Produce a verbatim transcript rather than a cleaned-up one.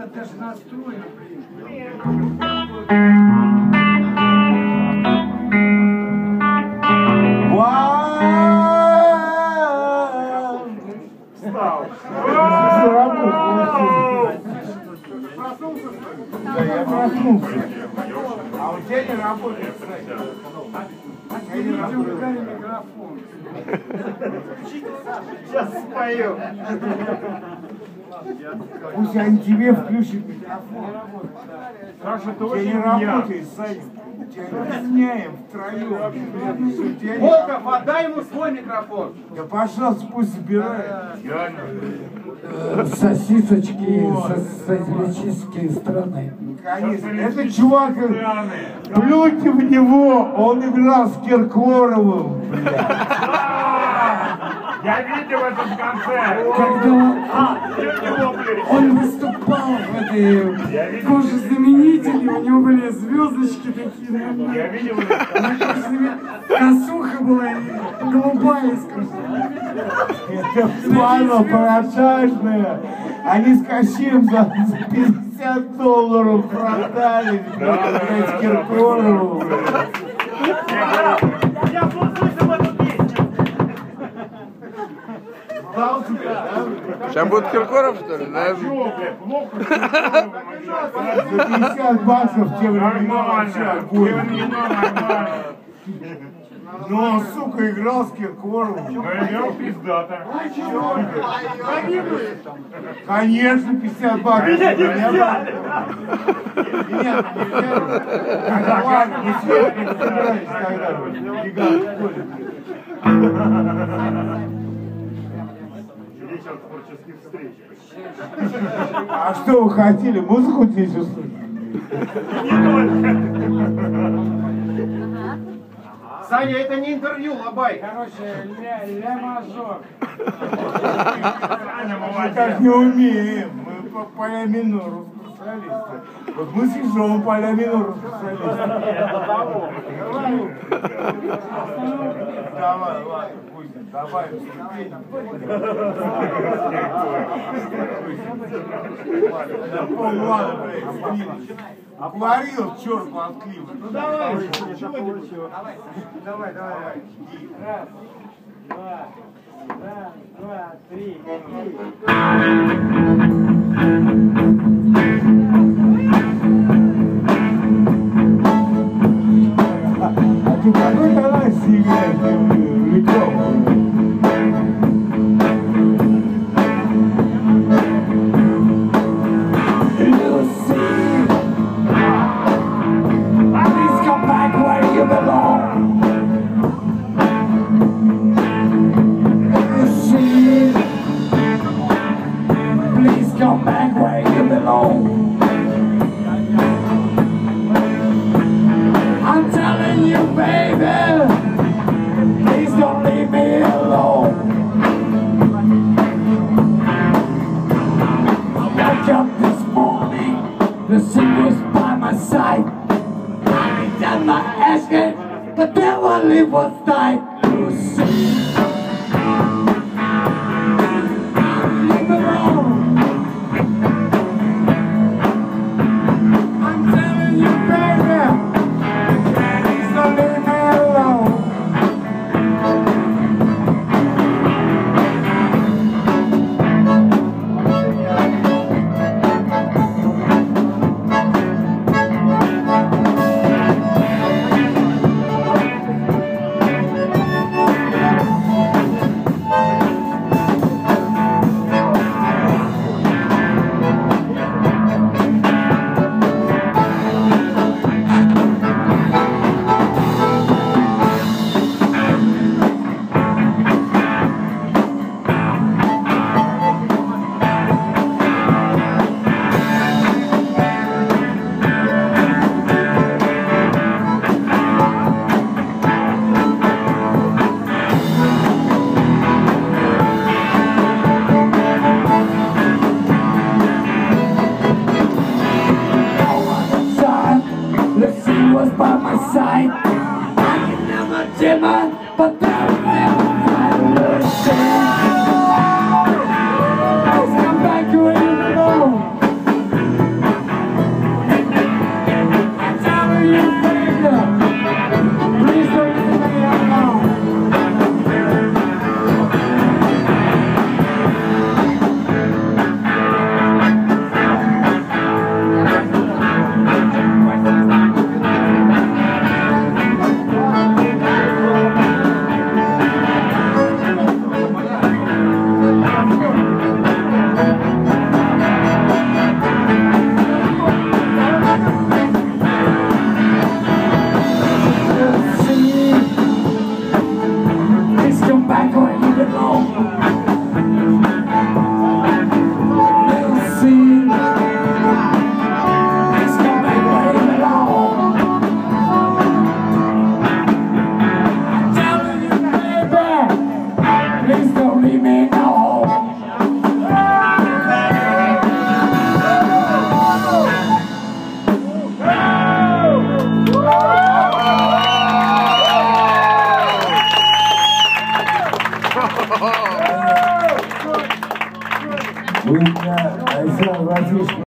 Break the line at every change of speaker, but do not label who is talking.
это же настроено, блин.
Встал.
Да, я проснулся. А у тебя не работает,
Я не руками микрофон.
Сейчас спою.
Пусть они тебе включат микрофон.
Саша, ты
Я не
очень
работаешь, Саня. Тебя объясняем втроем.
Волков, отдай ему свой микрофон.
Да, пожалуйста, пусть забирает.
Сосисочки социалистические страны.
Конечно. Это чувак, плюньте в него, он играл с Киркоровым.
Я видел этот концерт.
Когда он выступал в этой коже знаменителей, у него были звездочки такие.
Я видел
Косуха была и голубая.
Это плано парашажное. Они с Кащеем за пятьдесят долларов продали. Блядь, Киркорову.
Я послушал эту песню.
Дал тебе, да?
Сейчас будет Киркоров, что ли? Да?
Чего, блядь, плохо?
За пятьдесят баксов те времена вообще огонь.
Нормально.
Но, сука, играл с Киркоровым.
Ну, играл пиздата.
Конечно, пятьдесят баксов.
Меня не взяли.
Меня не взяли. Тогда ладно, мы с не собирались тогда. Гигант, что ли?
Вечер творческих встреч.
А что вы хотели? Музыку здесь услышать?
Не только.
Саня, это не интервью, Лобай.
Короче, ля-мажор.
Саня,
Мы
молодец.
так не умеем. Мы по поля минору специалисты. Вот мы с Ежовым поля минору специалисты. Давай, ладно, пусть добавим ступень. Да пол ладно, блядь. Говорил, черт отклеивай.
Ну давай,
Давай, давай, давай. Раз, два, раз, два, три.
А ты какой талант играешь в легком?
Come back where you belong. I'm telling you, baby, please don't leave me alone. I woke up this morning, the sea was by my side. I done my asking, but then one leaf was tied. You see, leave me alone. Please don't leave me now.
Вы меня, Александр Васильевич,